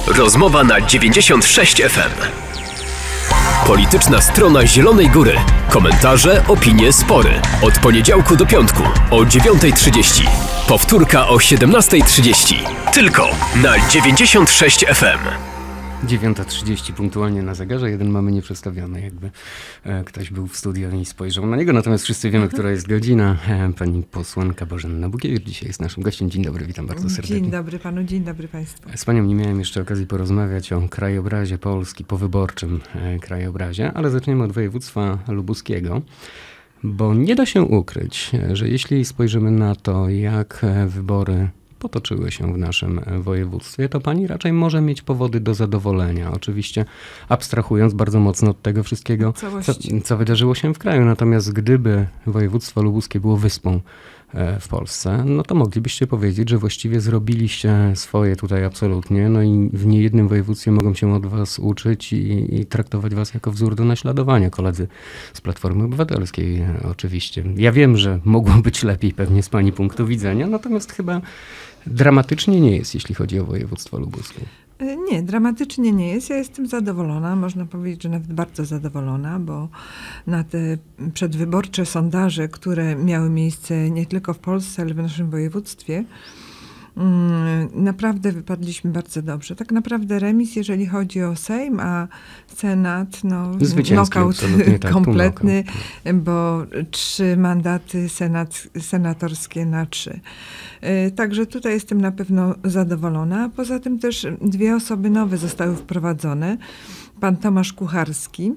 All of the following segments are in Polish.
Rozmowa na 96 FM. Polityczna strona Zielonej Góry. Komentarze, opinie, spory. Od poniedziałku do piątku o 9:30. Powtórka o 17:30. Tylko na 96 FM. 9:30 punktualnie na zegarze. Jeden mamy nieprzestawiony, jakby ktoś był w studiu i spojrzał na niego. Natomiast wszyscy wiemy, która jest godzina. Pani posłanka Bożena Bukiewicz dzisiaj jest naszym gościem. Dzień dobry, witam bardzo serdecznie. Dzień dobry panu, dzień dobry państwu. Z panią nie miałem jeszcze okazji porozmawiać o krajobrazie Polski, powyborczym krajobrazie, ale zaczniemy od województwa lubuskiego. Bo nie da się ukryć, że jeśli spojrzymy na to, jak wybory potoczyły się w naszym województwie, to pani raczej może mieć powody do zadowolenia. Oczywiście abstrahując bardzo mocno od tego wszystkiego, co wydarzyło się w kraju. Natomiast gdyby województwo lubuskie było wyspą w Polsce, no to moglibyście powiedzieć, że właściwie zrobiliście swoje tutaj absolutnie, no i w niejednym województwie mogą się od was uczyć i traktować was jako wzór do naśladowania. Koledzy z Platformy Obywatelskiej oczywiście. Ja wiem, że mogło być lepiej pewnie z pani punktu widzenia, natomiast chyba dramatycznie nie jest, jeśli chodzi o województwo lubuskie. Nie, dramatycznie nie jest. Ja jestem zadowolona, można powiedzieć, że nawet bardzo zadowolona, bo na te przedwyborcze sondaże, które miały miejsce nie tylko w Polsce, ale w naszym województwie, naprawdę wypadliśmy bardzo dobrze. Tak naprawdę remis, jeżeli chodzi o Sejm, a Senat, no nokaut kompletny, bo 3 mandaty senatorskie na 3. Także tutaj jestem na pewno zadowolona. Poza tym też 2 osoby nowe zostały wprowadzone. Pan Tomasz Kucharski,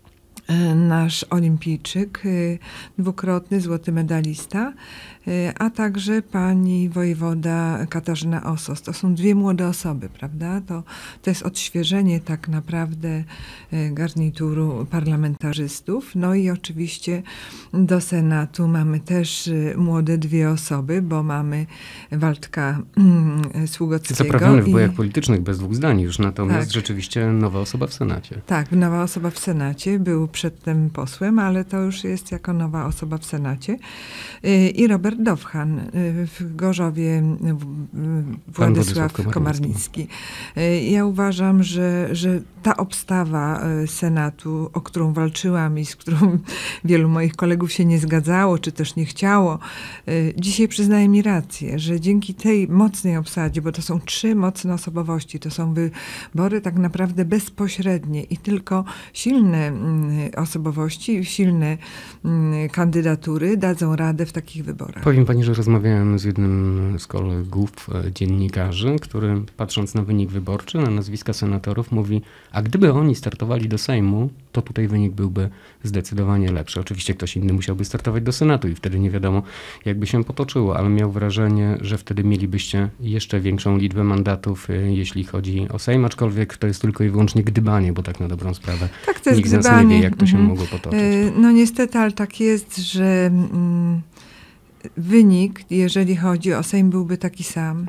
nasz olimpijczyk, 2-krotny złoty medalista, a także pani wojewoda Katarzyna Osos. To są 2 młode osoby, prawda? To jest odświeżenie tak naprawdę garnituru parlamentarzystów. No i oczywiście do Senatu mamy też młode 2 osoby, bo mamy Waldka Sługockiego. Zaprawiony w bojach politycznych bez 2 zdań już, natomiast tak, rzeczywiście nowa osoba w Senacie. Tak, nowa osoba w Senacie. Był przedtem posłem, ale to już jest jako nowa osoba w Senacie. I Robert Dowchan w Gorzowie, Władysław Komarnicki. Ja uważam, że ta obstawa Senatu, o którą walczyłam i z którą wielu moich kolegów się nie zgadzało, czy też nie chciało, dzisiaj przyznaje mi rację, że dzięki tej mocnej obsadzie, bo to są 3 mocne osobowości, to są wybory tak naprawdę bezpośrednie i tylko silne osobowości, silne kandydatury dadzą radę w takich wyborach. Powiem pani, że rozmawiałem z jednym z kolegów dziennikarzy, który patrząc na wynik wyborczy, na nazwiska senatorów mówi, a gdyby oni startowali do Sejmu, to tutaj wynik byłby zdecydowanie lepszy. Oczywiście ktoś inny musiałby startować do Senatu i wtedy nie wiadomo, jakby się potoczyło, ale miał wrażenie, że wtedy mielibyście jeszcze większą liczbę mandatów, jeśli chodzi o Sejm, aczkolwiek to jest tylko i wyłącznie gdybanie, bo tak na dobrą sprawę tak, to jest nikt z nas nie wie, jak to się mogło potoczyć. No niestety, ale tak jest, że wynik, jeżeli chodzi o Sejm, byłby taki sam.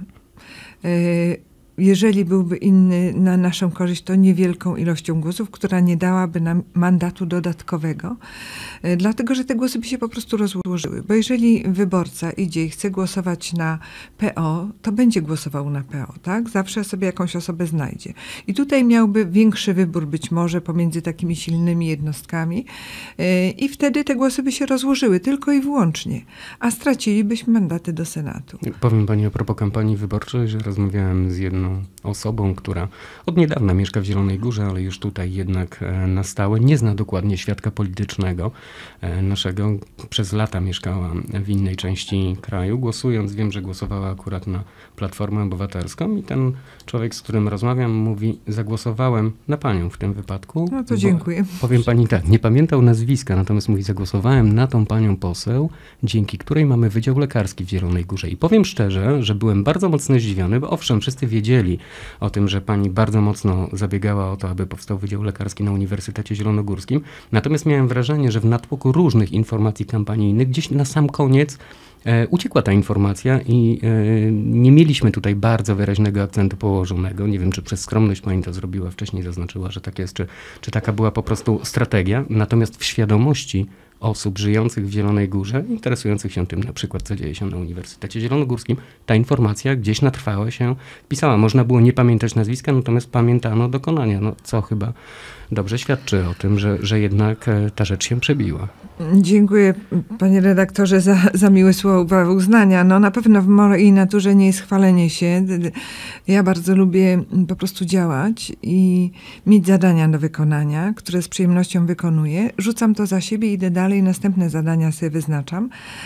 Jeżeli byłby inny na naszą korzyść, to niewielką ilością głosów, która nie dałaby nam mandatu dodatkowego, dlatego że te głosy by się po prostu rozłożyły. Bo jeżeli wyborca idzie i chce głosować na PO, to będzie głosował na PO, tak? Zawsze sobie jakąś osobę znajdzie. I tutaj miałby większy wybór być może pomiędzy takimi silnymi jednostkami i wtedy te głosy by się rozłożyły tylko i wyłącznie, a stracilibyśmy mandaty do Senatu. Powiem pani a propos kampanii wyborczej, że rozmawiałem z jedną osobą, która od niedawna mieszka w Zielonej Górze, ale już tutaj jednak na stałe, nie zna dokładnie świadka politycznego naszego. Przez lata mieszkała w innej części kraju. Głosując, wiem, że głosowała akurat na Platformę Obywatelską i ten człowiek, z którym rozmawiam, mówi, zagłosowałem na panią w tym wypadku. No to dziękuję. Powiem pani tak, nie pamiętał nazwiska, natomiast mówi, zagłosowałem na tą panią poseł, dzięki której mamy Wydział Lekarski w Zielonej Górze. I powiem szczerze, że byłem bardzo mocno zdziwiony, bo owszem, wszyscy wiedzieli o tym, że pani bardzo mocno zabiegała o to, aby powstał Wydział Lekarski na Uniwersytecie Zielonogórskim. Natomiast miałem wrażenie, że w natłoku różnych informacji kampanijnych gdzieś na sam koniec uciekła ta informacja i nie mieliśmy tutaj bardzo wyraźnego akcentu położonego. Nie wiem, czy przez skromność pani to zrobiła, wcześniej zaznaczyła, że tak jest, czy taka była po prostu strategia. Natomiast w świadomości osób żyjących w Zielonej Górze, interesujących się tym na przykład, co dzieje się na Uniwersytecie Zielonogórskim, ta informacja gdzieś na trwałe się pisała. Można było nie pamiętać nazwiska, natomiast pamiętano dokonania, co chyba dobrze świadczy o tym, że jednak ta rzecz się przebiła. Dziękuję, panie redaktorze, za miłe słowa uznania. Na pewno w mojej naturze nie jest chwalenie się. Ja bardzo lubię po prostu działać i mieć zadania do wykonania, które z przyjemnością wykonuję. Rzucam to za siebie, idę dalej, następne zadania sobie wyznaczam.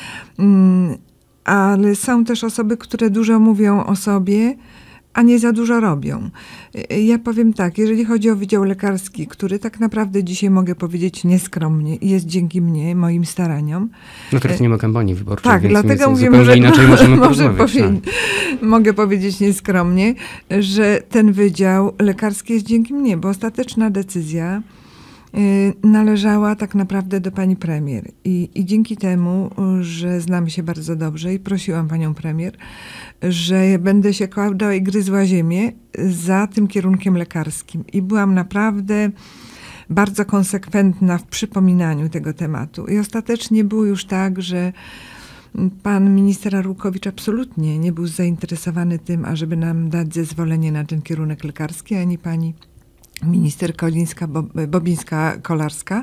Ale są też osoby, które dużo mówią o sobie, a nie za dużo robią. Ja powiem tak, jeżeli chodzi o Wydział Lekarski, który tak naprawdę dzisiaj mogę powiedzieć nieskromnie jest dzięki mnie, moim staraniom. Teraz nie ma kampanii wyborczej, tak, więc dlatego mówię, zupełnie inaczej możemy porozmawiać. Mogę powiedzieć nieskromnie, że ten Wydział Lekarski jest dzięki mnie, bo ostateczna decyzja należała tak naprawdę do pani premier. I dzięki temu, że znamy się bardzo dobrze i prosiłam panią premier, że będę się kładła i gryzła ziemię za tym kierunkiem lekarskim. I byłam naprawdę bardzo konsekwentna w przypominaniu tego tematu. I ostatecznie było już tak, że pan minister Arłukowicz absolutnie nie był zainteresowany tym, ażeby nam dać zezwolenie na ten kierunek lekarski, ani pani minister Bobińska-Kolarska.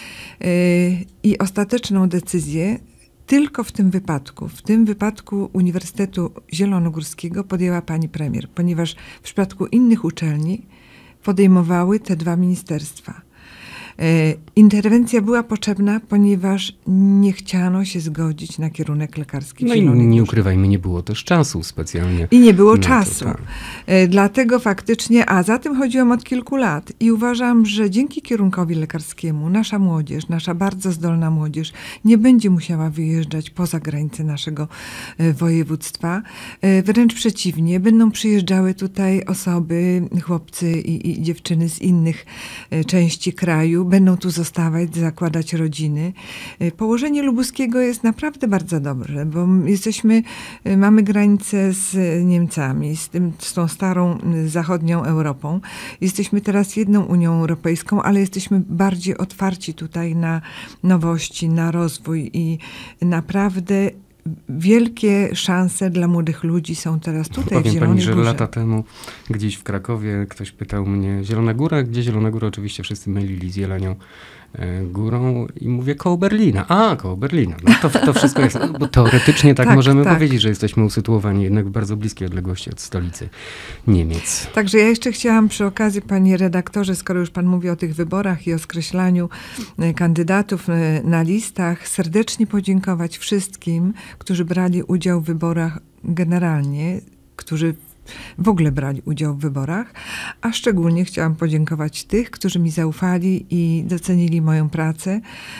I ostateczną decyzję tylko w tym wypadku Uniwersytetu Zielonogórskiego podjęła pani premier, ponieważ w przypadku innych uczelni podejmowały te dwa ministerstwa. Interwencja była potrzebna, ponieważ nie chciano się zgodzić na kierunek lekarski. No i nie ukrywajmy, nie było też czasu specjalnie. I nie było czasu. Tak. Dlatego faktycznie, a za tym chodziłam od kilku lat i uważam, że dzięki kierunkowi lekarskiemu nasza młodzież, nasza bardzo zdolna młodzież nie będzie musiała wyjeżdżać poza granice naszego województwa. Wręcz przeciwnie, będą przyjeżdżały tutaj osoby, chłopcy i dziewczyny z innych części kraju, będą tu zostawać, zakładać rodziny. Położenie lubuskiego jest naprawdę bardzo dobre, bo mamy granicę z Niemcami, z tą starą zachodnią Europą. Jesteśmy teraz jedną Unią Europejską, ale jesteśmy bardziej otwarci tutaj na nowości, na rozwój i naprawdę wielkie szanse dla młodych ludzi są teraz tutaj w Zielonej Górze. Powiem pani, że lata temu gdzieś w Krakowie ktoś pytał mnie, Zielona Góra? Gdzie Zielona Góra? Oczywiście wszyscy mylili z Jelenią Górą i mówię koło Berlina. Koło Berlina. To wszystko jest, bo teoretycznie tak możemy powiedzieć, że jesteśmy usytuowani jednak w bardzo bliskiej odległości od stolicy Niemiec. Także ja jeszcze chciałam przy okazji, panie redaktorze, skoro już pan mówi o tych wyborach i o skreślaniu kandydatów na listach, serdecznie podziękować wszystkim, którzy brali udział w wyborach generalnie, którzy w ogóle brali udział w wyborach, a szczególnie chciałam podziękować tych, którzy mi zaufali i docenili moją pracę.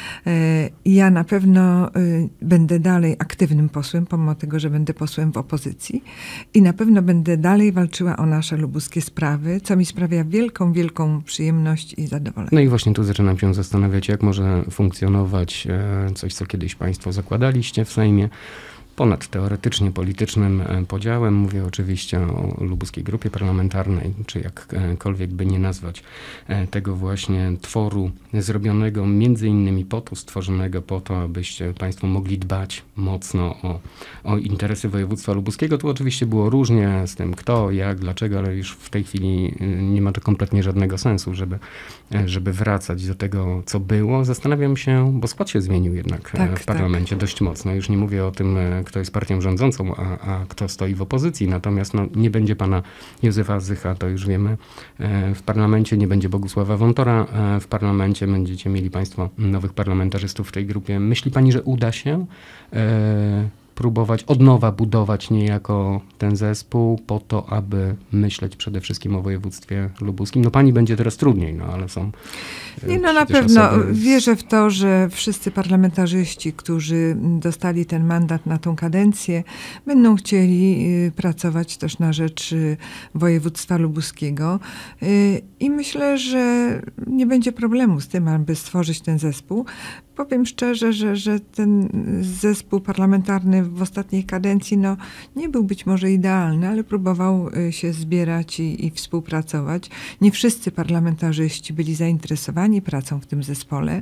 Ja na pewno będę dalej aktywnym posłem, pomimo tego, że będę posłem w opozycji i na pewno będę dalej walczyła o nasze lubuskie sprawy, co mi sprawia wielką, wielką przyjemność i zadowolenie. No i właśnie tu zaczynam się zastanawiać, jak może funkcjonować coś, co kiedyś państwo zakładaliście w Sejmie, ponad teoretycznie politycznym podziałem. Mówię oczywiście o lubuskiej grupie parlamentarnej, czy jakkolwiek by nie nazwać tego właśnie tworu zrobionego między innymi stworzonego po to, abyście państwo mogli dbać mocno o interesy województwa lubuskiego. Tu oczywiście było różnie z tym kto, jak, dlaczego, ale już w tej chwili nie ma to kompletnie żadnego sensu, żeby wracać do tego, co było. Zastanawiam się, bo skład się zmienił jednak w parlamencie dość mocno. Już nie mówię o tym, kto jest partią rządzącą, a kto stoi w opozycji. Natomiast nie będzie pana Józefa Zycha, to już wiemy, w parlamencie, nie będzie Bogusława Wątora w parlamencie. Będziecie mieli państwo nowych parlamentarzystów w tej grupie. Myśli pani, że uda się próbować od nowa budować niejako ten zespół po to, aby myśleć przede wszystkim o województwie lubuskim? Pani będzie teraz trudniej, ale są... na pewno wierzę w to, że wszyscy parlamentarzyści, którzy dostali ten mandat na tą kadencję, będą chcieli pracować też na rzecz województwa lubuskiego i myślę, że nie będzie problemu z tym, aby stworzyć ten zespół. powiem szczerze, że ten zespół parlamentarny w ostatniej kadencji nie był być może idealny, ale próbował się zbierać i współpracować. Nie wszyscy parlamentarzyści byli zainteresowani pracą w tym zespole.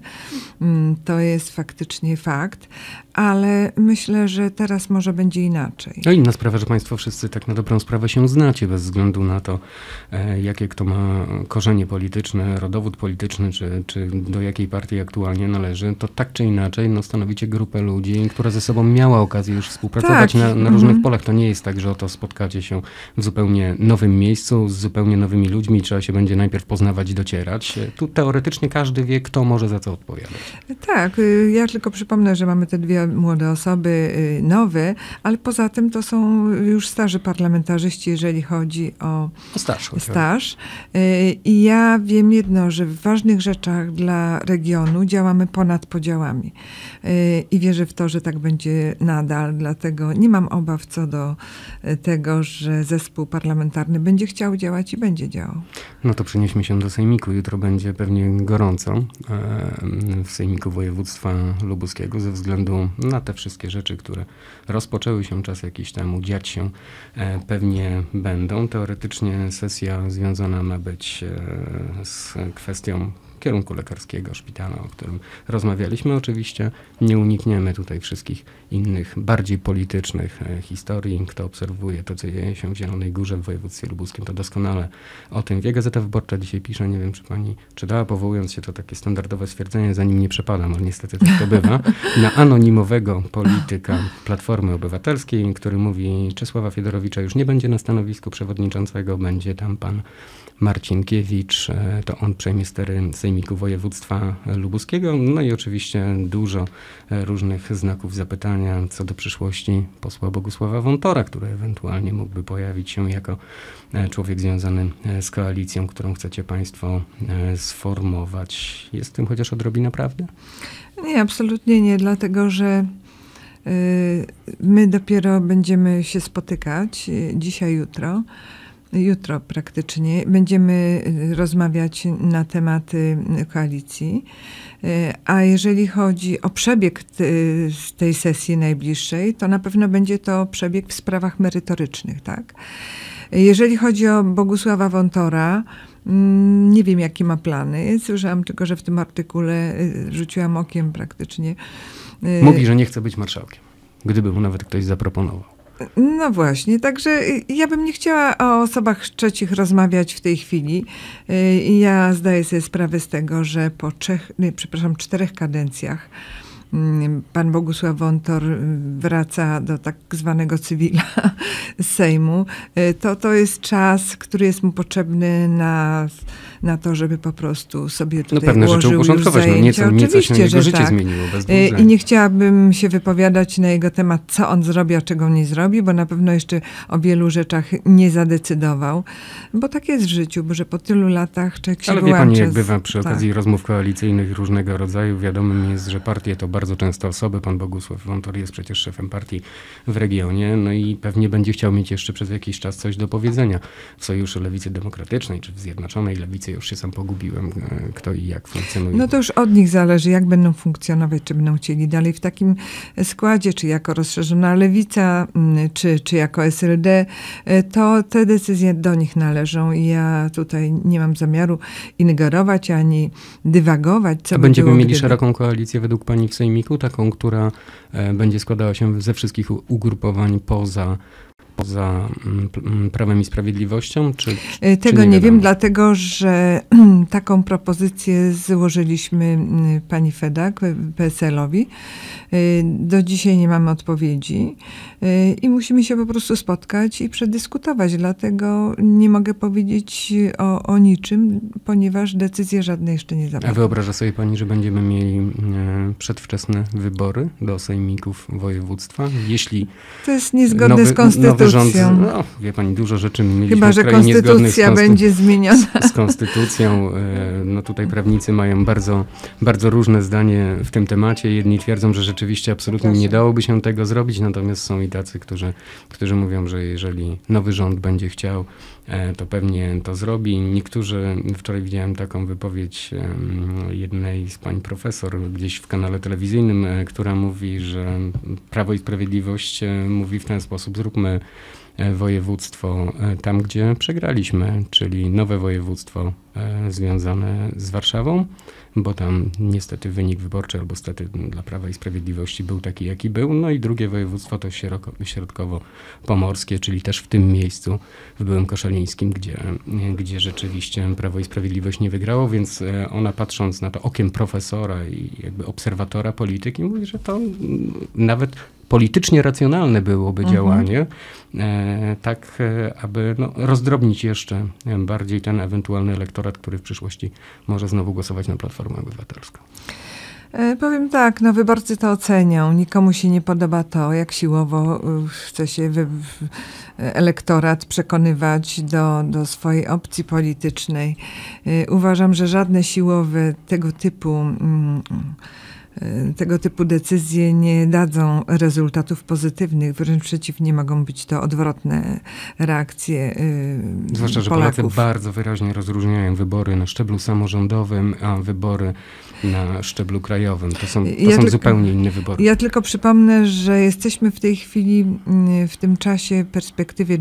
To jest faktycznie fakt, ale myślę, że teraz może będzie inaczej. No inna sprawa, że państwo wszyscy tak na dobrą sprawę się znacie, bez względu na to, jakie kto ma korzenie polityczne, rodowód polityczny, czy do jakiej partii aktualnie należy, to tak czy inaczej stanowicie grupę ludzi, która ze sobą miała okazję już współpracować na różnych polach. To nie jest tak, że oto spotkacie się w zupełnie nowym miejscu, z zupełnie nowymi ludźmi i trzeba się będzie najpierw poznawać i docierać. Tu teoretycznie każdy wie, kto może za co odpowiadać. Tak, ja tylko przypomnę, że mamy te dwie młode osoby nowe, ale poza tym to są już starzy parlamentarzyści, jeżeli chodzi o staż. I ja wiem jedno, że w ważnych rzeczach dla regionu działamy ponad podziałami. I wierzę w to, że tak będzie nadal, dlatego nie mam obaw co do tego, że zespół parlamentarny będzie chciał działać i będzie działał. No to przenieśmy się do Sejmiku. Jutro będzie pewnie gorąco w Sejmiku Województwa Lubuskiego ze względu na te wszystkie rzeczy, które rozpoczęły się czas jakiś temu, dziać się pewnie będą. Teoretycznie sesja związana ma być z kwestią kierunku lekarskiego, szpitala, o którym rozmawialiśmy. Oczywiście nie unikniemy tutaj wszystkich innych, bardziej politycznych historii. Kto obserwuje to, co dzieje się w Zielonej Górze w województwie lubuskim, to doskonale o tym wie. Gazeta Wyborcza dzisiaj pisze, nie wiem, czy pani czytała, powołując się to takie standardowe stwierdzenie, za nim nie przepadam, ale niestety tak to bywa, na anonimowego polityka Platformy Obywatelskiej, który mówi, Czesława Fiedorowicza już nie będzie na stanowisku przewodniczącego, będzie tam pan Marcinkiewicz, to on przejmie stery Sejmiku Województwa Lubuskiego. No i oczywiście dużo różnych znaków zapytania co do przyszłości posła Bogusława Wontora, który ewentualnie mógłby pojawić się jako człowiek związany z koalicją, którą chcecie państwo sformować. Jest w tym chociaż odrobina prawdy? Nie, absolutnie nie, dlatego że my dopiero będziemy się spotykać dzisiaj, jutro praktycznie. Będziemy rozmawiać na tematy koalicji. A jeżeli chodzi o przebieg tej sesji najbliższej, to na pewno będzie to przebieg w sprawach merytorycznych, tak? Jeżeli chodzi o Bogusława Wontora, nie wiem, jakie ma plany. Słyszałam tylko, że w tym artykule rzuciłam okiem praktycznie. Mówi, że nie chce być marszałkiem, gdyby mu nawet ktoś zaproponował. No właśnie, także ja bym nie chciała o osobach trzecich rozmawiać w tej chwili. Ja zdaję sobie sprawę z tego, że po 4 kadencjach pan Bogusław Wontor wraca do tak zwanego cywila z Sejmu. To jest czas, który jest mu potrzebny na to, żeby po prostu sobie tutaj pewne rzeczy uporządkować. Nieco się jego życie zmieniło. Bez I nie chciałabym się wypowiadać na jego temat, co on zrobi, a czego nie zrobi, bo na pewno jeszcze o wielu rzeczach nie zadecydował. Bo tak jest w życiu, bo że po tylu latach człowiek się wyłącza. Ale wie pani, jak bywa przy okazji rozmów koalicyjnych różnego rodzaju, wiadomym jest, że partie to bardzo często osoby. Pan Bogusław Wontor jest przecież szefem partii w regionie, no i pewnie będzie chciał mieć jeszcze przez jakiś czas coś do powiedzenia w Sojuszu Lewicy Demokratycznej, czy w Zjednoczonej Lewicy. Już się sam pogubiłem, kto i jak funkcjonuje. No to już od nich zależy, jak będą funkcjonować, czy będą chcieli dalej w takim składzie, czy jako rozszerzona Lewica, czy jako SLD, to te decyzje do nich należą i ja tutaj nie mam zamiaru ingerować, ani dywagować. Co będziemy mieli szeroką koalicję według pani w Sejmiku, taką, która będzie składała się ze wszystkich ugrupowań poza Prawem i Sprawiedliwością? Tego nie wiem, dlatego że taką propozycję złożyliśmy pani Fedak, PSL-owi. Do dzisiaj nie mamy odpowiedzi i musimy się po prostu spotkać i przedyskutować. Dlatego nie mogę powiedzieć o niczym, ponieważ decyzje żadne jeszcze nie zapadły. A wyobraża sobie pani, że będziemy mieli przedwczesne wybory do sejmików województwa? Jeśli to jest niezgodne z konstytucją. nowy rząd, no, wie pani, dużo rzeczy mieliśmy chyba, że konstytucja będzie zmieniona. Z konstytucją. No tutaj prawnicy mają bardzo, bardzo różne zdanie w tym temacie. Jedni twierdzą, że rzeczywiście absolutnie nie dałoby się tego zrobić, natomiast są i tacy, którzy mówią, że jeżeli nowy rząd będzie chciał, to pewnie to zrobi. Niektórzy, wczoraj widziałem taką wypowiedź jednej z pań profesor gdzieś w kanale telewizyjnym, która mówi, że Prawo i Sprawiedliwość mówi w ten sposób: zróbmy województwo tam, gdzie przegraliśmy, czyli nowe województwo związane z Warszawą, bo tam niestety wynik wyborczy, albo stety dla Prawa i Sprawiedliwości był taki, jaki był. No i drugie województwo to środkowo-pomorskie, czyli też w tym miejscu, w byłym Koszalińskim, gdzie rzeczywiście Prawo i Sprawiedliwość nie wygrało, więc ona, patrząc na to okiem profesora i jakby obserwatora polityki, mówi, że to nawet politycznie racjonalne byłoby działanie, tak aby rozdrobnić jeszcze bardziej ten ewentualny elektorat, który w przyszłości może znowu głosować na Platformę Obywatelską. Powiem tak, wyborcy to ocenią. Nikomu się nie podoba to, jak siłowo chce się elektorat przekonywać do swojej opcji politycznej. Uważam, że żadne siłowe tego typu decyzje nie dadzą rezultatów pozytywnych, wręcz przeciwnie, mogą być to odwrotne reakcje zwłaszcza, że Polaków. Polacy bardzo wyraźnie rozróżniają wybory na szczeblu samorządowym, a wybory na szczeblu krajowym. To są zupełnie inne wybory. Ja tylko przypomnę, że jesteśmy w tej chwili, w tym czasie, perspektywie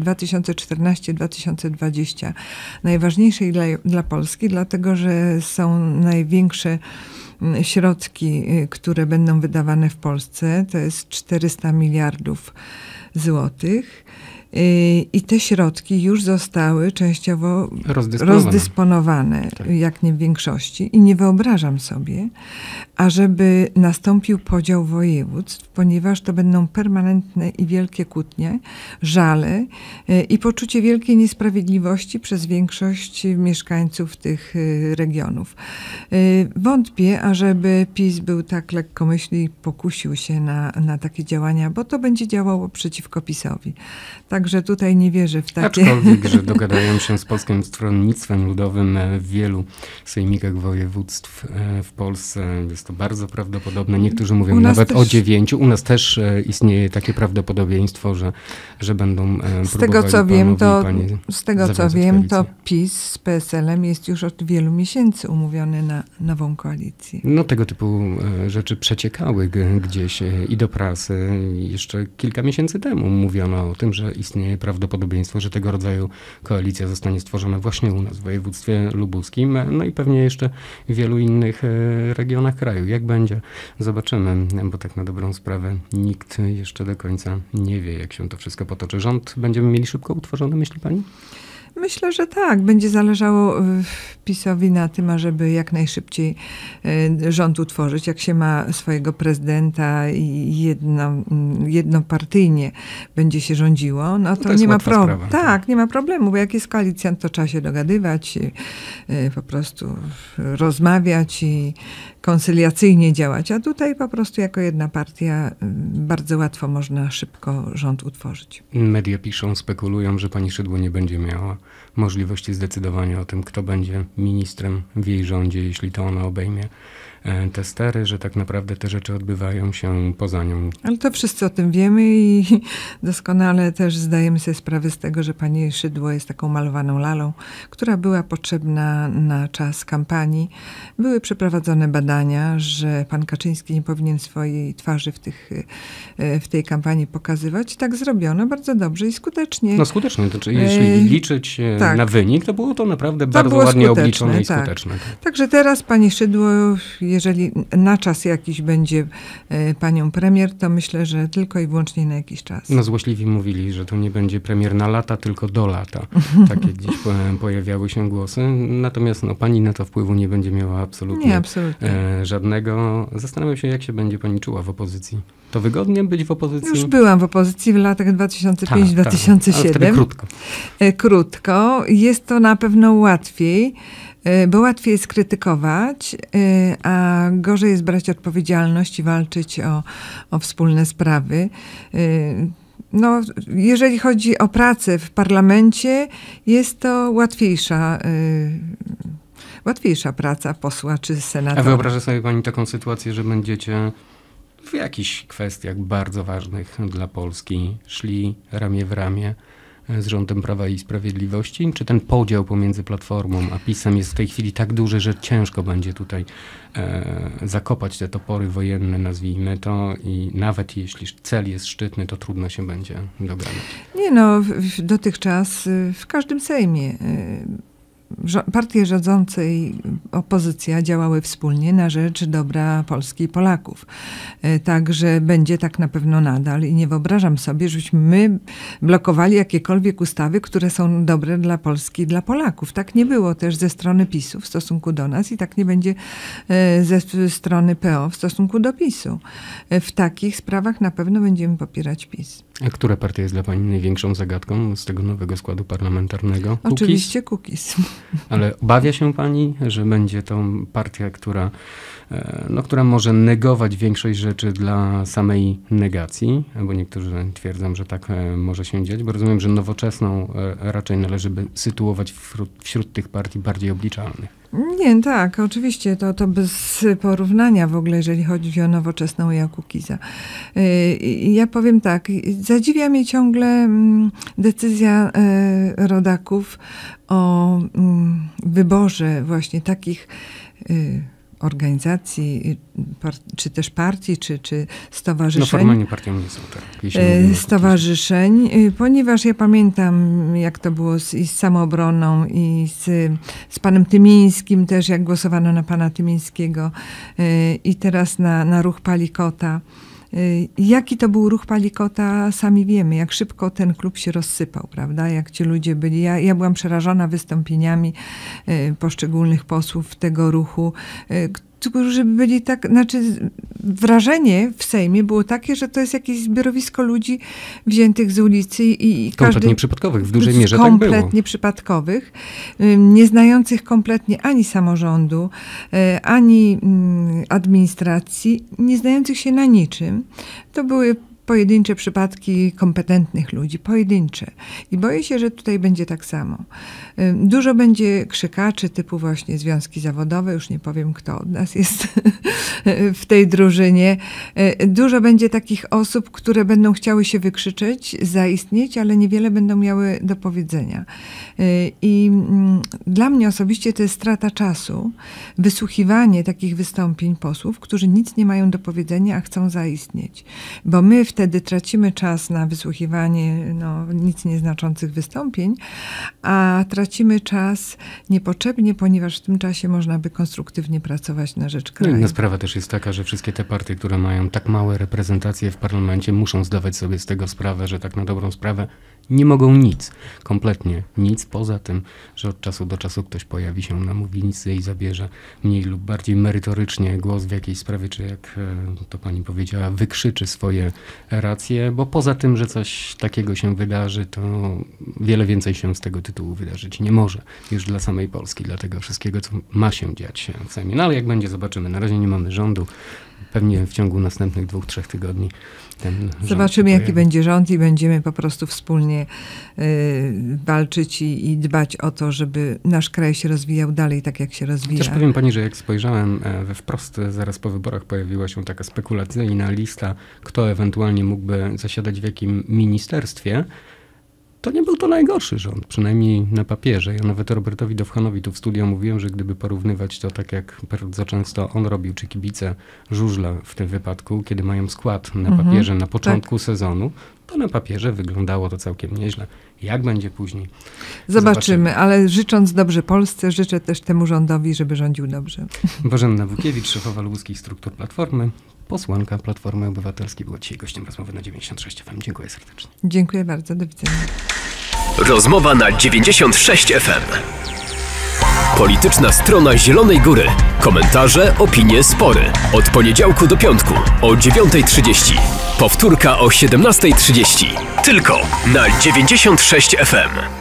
2014-2020 najważniejszej dla Polski, dlatego że są największe środki, które będą wydawane w Polsce, to jest 400 miliardów złotych. I te środki już zostały częściowo rozdysponowane, jak nie w większości. I nie wyobrażam sobie, ażeby nastąpił podział województw, ponieważ to będą permanentne i wielkie kłótnie, żale i poczucie wielkiej niesprawiedliwości przez większość mieszkańców tych regionów. Wątpię, ażeby PiS był tak lekkomyślny i pokusił się na takie działania, bo to będzie działało przeciwko PiS-owi. Także tutaj nie wierzę w takie... Aczkolwiek, że dogadają się z Polskim Stronnictwem Ludowym w wielu sejmikach województw w Polsce. Jest to bardzo prawdopodobne. Niektórzy mówią nawet o 9. U nas też istnieje takie prawdopodobieństwo, że będą próbowali Z tego co wiem, to PiS z PSL-em jest już od wielu miesięcy umówiony na nową koalicję. No tego typu rzeczy przeciekały gdzieś i do prasy. Jeszcze kilka miesięcy temu mówiono o tym, że istnieje prawdopodobieństwo, że tego rodzaju koalicja zostanie stworzona właśnie u nas w województwie lubuskim, no i pewnie jeszcze w wielu innych regionach kraju. Jak będzie? Zobaczymy, bo tak na dobrą sprawę nikt jeszcze do końca nie wie, jak się to wszystko potoczy. Rząd będziemy mieli szybko utworzony, myśli pani? Myślę, że tak. Będzie zależało PiS-owi na tym, ażeby jak najszybciej rząd utworzyć. Jak się ma swojego prezydenta i jednopartyjnie będzie się rządziło, no to nie ma problemu. Tak, nie ma problemu, bo jak jest koalicjant, to trzeba się dogadywać, po prostu rozmawiać i koncyliacyjnie działać. A tutaj po prostu jako jedna partia bardzo łatwo można szybko rząd utworzyć. Media piszą, spekulują, że pani Szydło nie będzie miała możliwości zdecydowania o tym, kto będzie ministrem w jej rządzie, jeśli to ona obejmie te stery, że tak naprawdę te rzeczy odbywają się poza nią. Ale to wszyscy o tym wiemy i doskonale też zdajemy sobie sprawę z tego, że pani Szydło jest taką malowaną lalą, która była potrzebna na czas kampanii. Były przeprowadzone badania, że pan Kaczyński nie powinien swojej twarzy w tej kampanii pokazywać. Tak zrobiono bardzo dobrze i skutecznie. No skutecznie, to znaczy, jeśli liczyć na wynik, to było to naprawdę bardzo ładnie obliczone i skuteczne. Tak. Także teraz pani Szydło, jeżeli na czas jakiś będzie panią premier, to myślę, że tylko i wyłącznie na jakiś czas. No złośliwi mówili, że to nie będzie premier na lata, tylko do lata. Takie gdzieś pojawiały się głosy. Natomiast pani na to wpływu nie będzie miała absolutnie żadnego. Zastanawiam się, jak się będzie pani czuła w opozycji. To wygodnie być w opozycji? Już byłam w opozycji w latach 2005-2007. Ale wtedy krótko. Krótko. Jest to na pewno łatwiej, bo łatwiej jest krytykować, a gorzej jest brać odpowiedzialność i walczyć o wspólne sprawy. No, jeżeli chodzi o pracę w parlamencie, jest to łatwiejsza praca posła czy senatora. A wyobraża sobie pani taką sytuację, że będziecie w jakichś kwestiach bardzo ważnych dla Polski szli ramię w ramię z rządem Prawa i Sprawiedliwości? Czy ten podział pomiędzy Platformą a PiS-em jest w tej chwili tak duży, że ciężko będzie tutaj zakopać te topory wojenne, nazwijmy to, i nawet jeśli cel jest szczytny, to trudno się będzie dogadać? Nie no, dotychczas w każdym Sejmie partie rządzące i opozycja działały wspólnie na rzecz dobra Polski i Polaków. Także będzie tak na pewno nadal i nie wyobrażam sobie, żebyśmy my blokowali jakiekolwiek ustawy, które są dobre dla Polski i dla Polaków. Tak nie było też ze strony PiS-u w stosunku do nas i tak nie będzie ze strony PO w stosunku do PiS-u. W takich sprawach na pewno będziemy popierać PiS. A która partia jest dla pani największą zagadką z tego nowego składu parlamentarnego? Oczywiście Kukiz. Ale obawia się pani, że będzie to partia, która może negować większość rzeczy dla samej negacji? Bo niektórzy twierdzą, że tak może się dziać, bo rozumiem, że Nowoczesną raczej należy by sytuować wśród tych partii bardziej obliczalnych. Nie, tak, oczywiście, to bez porównania w ogóle, jeżeli chodzi o Nowoczesną i o Kukiza. Ja powiem tak, zadziwia mnie ciągle decyzja rodaków o wyborze właśnie takich organizacji, czy też partii, czy stowarzyszeń. No formalnie partią nie są, tak. Stowarzyszeń, ponieważ ja pamiętam, jak to było z Samoobroną i z panem Tymińskim też, jak głosowano na pana Tymińskiego i teraz na ruch Palikota. Jaki to był ruch Palikota, sami wiemy, jak szybko ten klub się rozsypał, prawda? Jak ci ludzie byli. Ja byłam przerażona wystąpieniami poszczególnych posłów tego ruchu, którzy byli tak, wrażenie w Sejmie było takie, że to jest jakieś zbiorowisko ludzi wziętych z ulicy i kompletnie przypadkowych, w dużej mierze tak było. Kompletnie przypadkowych, nie znających kompletnie ani samorządu, ani administracji, nie znających się na niczym. To były pojedyncze przypadki kompetentnych ludzi, pojedyncze. I boję się, że tutaj będzie tak samo. Dużo będzie krzykaczy typu właśnie związki zawodowe, już nie powiem, kto od nas jest w tej drużynie. Dużo będzie takich osób, które będą chciały się wykrzyczeć, zaistnieć, ale niewiele będą miały do powiedzenia. I dla mnie osobiście to jest strata czasu, wysłuchiwanie takich wystąpień posłów, którzy nic nie mają do powiedzenia, a chcą zaistnieć. Bo my wtedy tracimy czas na wysłuchiwanie nic nieznaczących wystąpień, a tracimy czas niepotrzebnie, ponieważ w tym czasie można by konstruktywnie pracować na rzecz kraju. Inna sprawa też jest taka, że wszystkie te partie, które mają tak małe reprezentacje w parlamencie, muszą zdawać sobie z tego sprawę, że tak na dobrą sprawę nie mogą nic, kompletnie nic, poza tym, że od czasu do czasu ktoś pojawi się na mównicy i zabierze mniej lub bardziej merytorycznie głos w jakiejś sprawie, czy jak to pani powiedziała, wykrzyczy swoje racje, bo poza tym, że coś takiego się wydarzy, to wiele więcej się z tego tytułu wydarzyć nie może już dla samej Polski, dla tego wszystkiego, co ma się dziać w Sejmie. No ale jak będzie, zobaczymy. Na razie nie mamy rządu. Pewnie w ciągu następnych 2-3 tygodni zobaczymy, jaki będzie rząd i będziemy po prostu wspólnie walczyć i dbać o to, żeby nasz kraj się rozwijał dalej tak, jak się rozwija. Też powiem pani, że jak spojrzałem we Wprost, zaraz po wyborach pojawiła się taka spekulacyjna lista, kto ewentualnie mógłby zasiadać w jakim ministerstwie. To nie był to najgorszy rząd, przynajmniej na papierze. Ja nawet Robertowi Dowchanowi tu w studio mówiłem, że gdyby porównywać to tak, jak bardzo często on robił, czy kibice żużla w tym wypadku, kiedy mają skład na papierze na początku sezonu, to na papierze wyglądało to całkiem nieźle. Jak będzie później? Zobaczymy, ale życząc dobrze Polsce, życzę też temu rządowi, żeby rządził dobrze. Bożena Włókiewicz, szefowa lubuskich struktur Platformy, posłanka Platformy Obywatelskiej, była dzisiaj gościem rozmowy na 96 FM. Dziękuję serdecznie. Dziękuję bardzo, do widzenia. Rozmowa na 96 FM. Polityczna strona Zielonej Góry. Komentarze, opinie, spory. Od poniedziałku do piątku o 9:30. Powtórka o 17:30. Tylko na 96 FM.